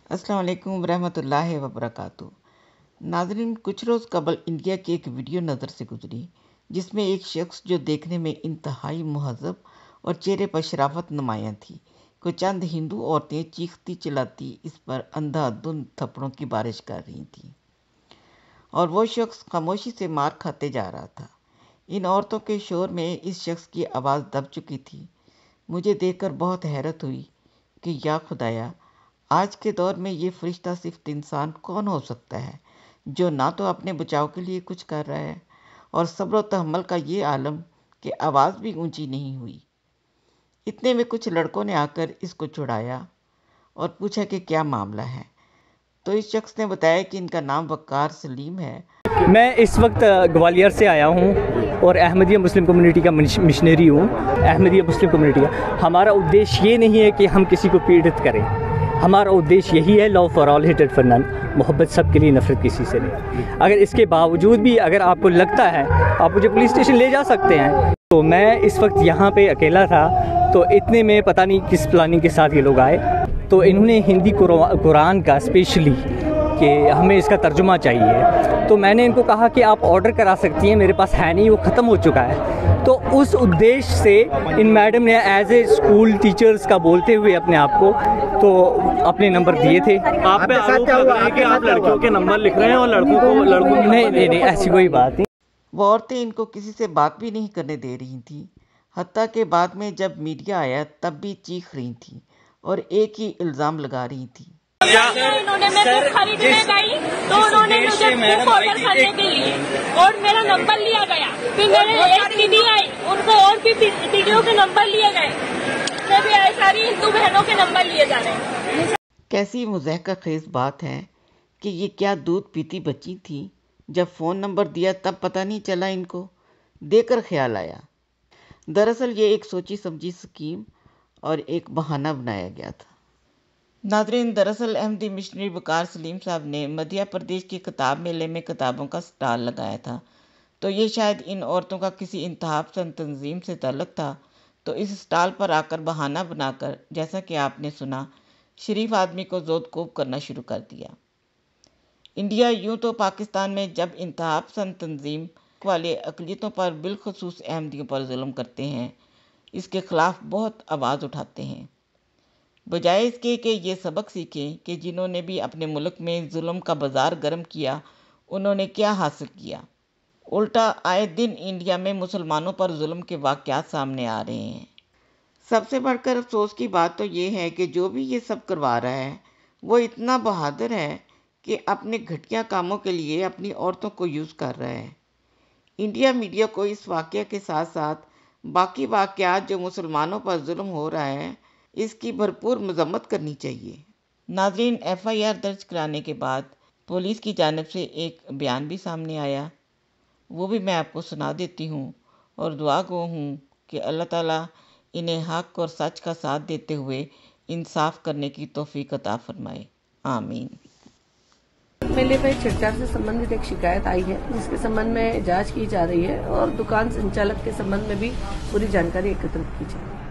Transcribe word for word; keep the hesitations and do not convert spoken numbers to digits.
अस्सलाम वालेकुम रहमतुल्लाहि व बरकातुहू। नाज़रीन, कुछ रोज़ कबल इंडिया की एक वीडियो नज़र से गुजरी जिसमें एक शख्स जो देखने में इंतहाई मुहज़्ज़ब और चेहरे पर शराफत नुमायां थी को चंद हिंदू औरतें चीखती चिल्लाती इस पर अंधाधुंध थप्पड़ों की बारिश कर रही थीं और वो शख्स खामोशी से मार खाते जा रहा था। इन औरतों के शोर में इस शख्स की आवाज़ दब चुकी थी। मुझे देखकर बहुत हैरत हुई कि या खुदाया, आज के दौर में ये फरिश्ता सिर्फ इंसान कौन हो सकता है जो ना तो अपने बचाव के लिए कुछ कर रहा है और सब्र व तहम्मुल का ये आलम कि आवाज़ भी ऊंची नहीं हुई। इतने में कुछ लड़कों ने आकर इसको छुड़ाया और पूछा कि क्या मामला है। तो इस शख्स ने बताया कि इनका नाम वक़ार सलीम है। मैं इस वक्त ग्वालियर से आया हूँ और अहमदिया मुस्लिम कम्युनिटी का मिशनरी हूँ। अहमदिया मुस्लिम कम्युनिटी का हमारा उद्देश्य ये नहीं है कि हम किसी को पीड़ित करें। हमारा उद्देश्य यही है, love for all hated for none, मोहब्बत सब के लिए, नफरत किसी से नहीं। अगर इसके बावजूद भी अगर आपको लगता है आप मुझे पुलिस स्टेशन ले जा सकते हैं। तो मैं इस वक्त यहाँ पे अकेला था, तो इतने में पता नहीं किस प्लानिंग के साथ ये लोग आए। तो इन्होंने हिंदी कुरान का स्पेशली कि हमें इसका तर्जुमा चाहिए, तो मैंने इनको कहा कि आप ऑर्डर करा सकती हैं, मेरे पास है नहीं, वो ख़त्म हो चुका है। तो उस उद्देश्य से इन मैडम ने एज ए स्कूल टीचर्स का बोलते हुए अपने आप को तो अपने नंबर दिए थे। आप पे आरोप लग रहा है कि आप लड़कियों के नंबर लिख रहे हैं और लड़कों को लड़कों के नहीं नहीं नहीं ऐसी कोई बात नहीं। वो औरतें इनको किसी से बात भी नहीं करने दे रही थीं। हत्ता के बाद में जब मीडिया आया तब भी चीख रही थीं और एक ही इल्ज़ाम लगा रही थी। इन्होंने मेरे को खरीदने गई तो उन्होंने मुझे बुक ऑर्डर करने के लिए और मेरा नंबर लिया गया। फिर मेरे एक दीदी आई, उनको और भी दीदियों के नंबर लिए गए। मैं भी सारी हिंदू बहनों के नंबर लिए जा रहे हैं। कैसी मुज़हका खेज बात है कि ये क्या दूध पीती बच्ची थी। जब फ़ोन नंबर दिया तब पता नहीं चला, इनको देकर ख्याल आया। दरअसल ये एक सोची समझी स्कीम और एक बहाना बनाया गया था। नाज़रीन, दरअसल अहमदी मिशनरी वक़ार सलीम साहब ने मध्य प्रदेश के किताब मेले में किताबों का स्टॉल लगाया था। तो ये शायद इन औरतों का किसी इंतहा पसंद तंजीम से ताल्लुक़ था। तो इस स्टॉल पर आकर बहाना बनाकर, जैसा कि आपने सुना, शरीफ आदमी को जोतकोब करना शुरू कर दिया। इंडिया यूँ तो पाकिस्तान में जब इंतहा पसंद तंजीम वाले अक़लियतों पर बिलखुसूस अहमदियों पर जुल्म करते हैं, इसके ख़िलाफ़ बहुत आवाज़ उठाते हैं, बजाय इसके कि ये सबक सीखें कि जिन्होंने भी अपने मुल्क में जुल्म का बाज़ार गर्म किया उन्होंने क्या हासिल किया। उल्टा आए दिन इंडिया में मुसलमानों पर जुल्म के वाक़यात सामने आ रहे हैं। सबसे बढ़कर अफसोस की बात तो ये है कि जो भी ये सब करवा रहा है वो इतना बहादुर है कि अपने घटिया कामों के लिए अपनी औरतों को यूज़ कर रहा है। इंडिया मीडिया को इस वाक़या के साथ साथ बाकी वाक़यात जो मुसलमानों पर जुल्म हो रहा है इसकी भरपूर मजम्मत करनी चाहिए। नाज़रीन, एफ आई आर दर्ज कराने के बाद पुलिस की जानिब से एक बयान भी सामने आया, वो भी मैं आपको सुना देती हूँ और दुआ गो हूँ कि अल्लाह ताला इन्हें हक़ और सच का साथ देते हुए इंसाफ करने की तौफीक अता फरमाए। आमीन। मेले पर छेड़छाड़ से संबंधित एक शिकायत आई है जिसके संबंध में जांच की जा रही है और दुकान संचालक के संबंध में भी पूरी जानकारी एकत्रित की जाए।